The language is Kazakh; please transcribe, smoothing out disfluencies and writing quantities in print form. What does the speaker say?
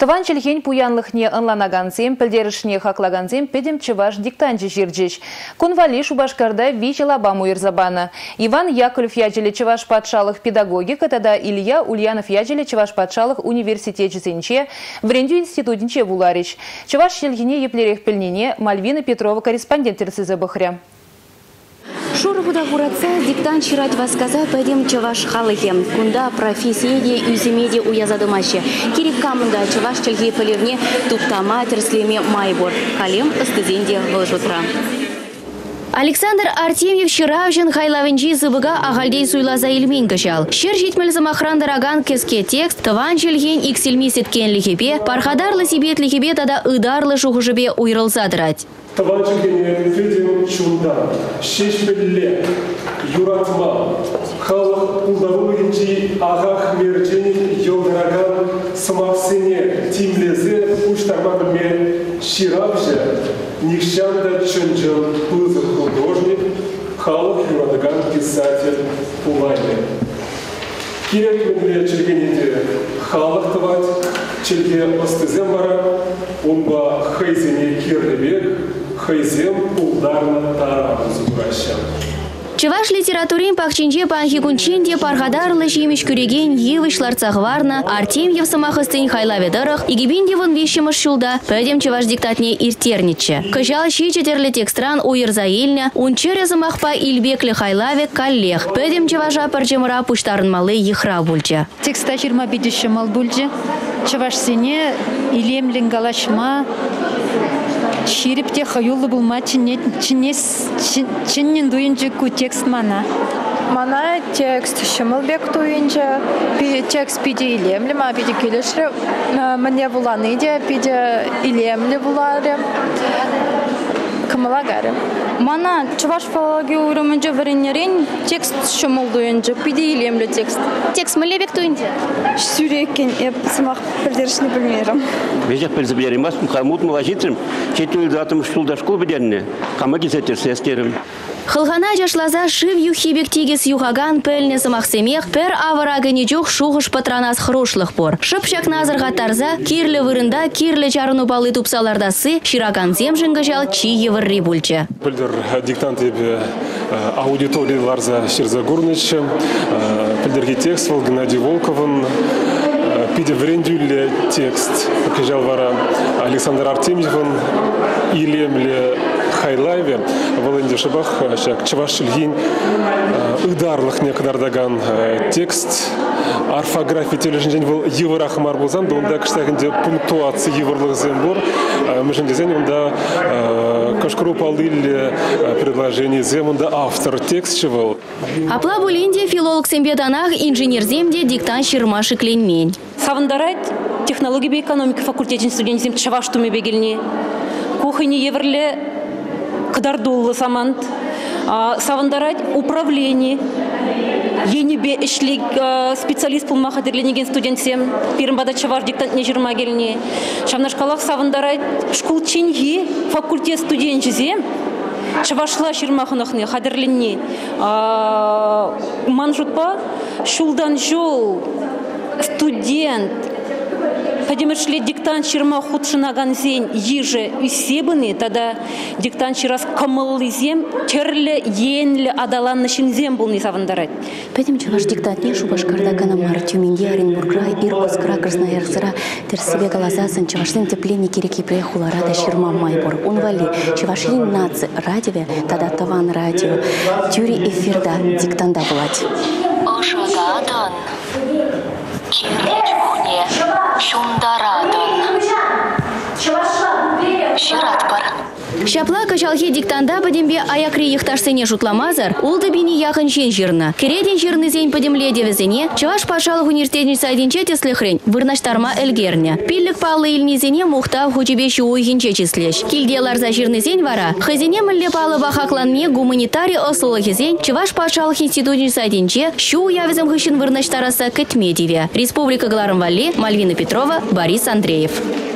Тыван челхень пуянлыхне ынланаганзем, пілдерішне хаклаганзем педем чываш диктанчы жирджеш. Конвали Шубашкарда вичела баму ирзабана. Иван Яковлев яджеле чываш патшалых педагогика, тада Илья Ульянов яджеле чываш патшалых университетчесенче, Врендю институтинче вуларич. Чываш челхине еплерех пельнине Мальвина Петрова корреспондент Терсыза Бахря. Шурбуда хуратса диктант чирать васказа пойдем чаваш халыхем. Кунда профессиеде юзимеде уязадымаще. Кирик камында чаваш челги полевне туптама терслеме майбор. Халем студенде волжутра. Александр Артемьев Ширавжин хайлавенчи зыбыга агальдей суйлаза илмин кышал. Шер житмел замахрандараган кеске текст тыван челген иксельми сеткен лихебе, пархадарлы сибет лихебе тада ыдарлы шухужебе уйрылзадырать. Тыван челгене федем чунда, шешпелле, юратма, халық улдарулыгенчи ағақ мерченин йолдараган самаксене тимлезе уштарма білме Ширавжа, Никшанда Чунджан, пызык художник, халық юрадаган писатель Улайны. Керек менле челгенеде халық тывать, челге остызем бара, онба хайзене кирлебек, хайзем улдарна тарабы зубращан. Чываш литературин пахчинче панхикунченде пархадарлы жимеш күреген евышлар цахварна, Артемьев самахыстын хайлаведырых, игибинде вон вещемыш шулда, пөдем чываш диктатне иртерниче. Кыжал щичетерлі текстран уйырзаильня, унчере замахпа илбеклі хайлаве коллег, пөдем чыважа парчемыра пуштарынмалы ехра бульче. Текста жирма бидіші мал бульче, чываш сене илемлін галашма, Ширипте хаюлы булма чиннен дуинче ку текст мана. Мана текст шымылбек туинче, текст пиде илемлі, ма пиде келешрі, мне буланы де пиде илемлі булары, кымылагары. Мана чуваш филология уйрымынче варенерен текст шымыл дуинче, пиде илемлі текст. Текст мылебек туинче? Сүрекен, сымақ білдерішіні білмейрім. Везет пельзаберем, хамут малажитрим, четверть датым шулдашку бедерне, кама кисетер сестерим. Хылгана жашлаза шив юхибек тигес юхаган пельне самахсемех пер аварагыне жух шуғыш патранас хрошлых пор. Шыпшак назырға тарза, кирлі вырында, кирлі жарыну балы тупсалардасы, шираган земжін гажал чи евырри бульче. Пельдер диктант ебе аудитории Ларза Ширзагурныч, пельдерги текст был Геннадий Волковын, пиде врендюле текст покажал вара Александр Артемьевын, илемле Хайлайве, Волынде Шабах, чываш челгин, ыдарлых некадардаган текст, орфография тележин был еврах марбузан, да он да кштагенде пунктуация еврлых зембор, межен дизайн он да кашкру палдили предложение зем он да автор текст чевал. Апла булинде филолог сембеданах инженер земде диктант ширмаши кленмень. Савандарать технологии би экономики факультетин студентизм чываш туме бегельни, кухни еврле кадардулы самант, савандарать управление, енебе ишлик специалист пул махадерленеген студентсем, пирм бада чавар диктант не жирма гельне, шавнашкалах савандарать школ чинги факультет студентизем, чавашла жирмахынахне хадерленне, манжутпа шулдан жол студент. Подемершле диктант ширма худшинаган зень еже усебыны, тогда диктант ширас камыллы зем, терле енле адаланны шинзем был не савандарать. Пойдем чуваш диктант не Шубашкарда Канамар, Тюменге, Оренбургра, Иркутскра, Красноярскра, Терсибе Галазасын, чувашын тепленники реки Прехула, Рада Ширма Майбор, Унвали, чувашин наци радио, тогда Таван радио, Тюри эфирда диктанда булать. Ошагадан. Киречухне шундарадон. Ширатпар. Шапла качалхи диктанда подембе аякри ехташсене жутламазар, улды бини яхын жен жирна. Кереден жирны зень подемле девезене, чаваш пашалых университетница одинче теслехрень, вырнаштарма эльгерня. Пиллик палы ильнизене мухта в хучебещу уйгинче числеш. Кильделар за жирны зень вара, хазине мэлле палы бахакланме гуманитарий ослолых зень, чаваш пашалых институтница одинче, щу явезем хыщин вырнаштараса кэтмедиве. Республика Галарым-Валли, Мальвина Петрова, Борис Андреев.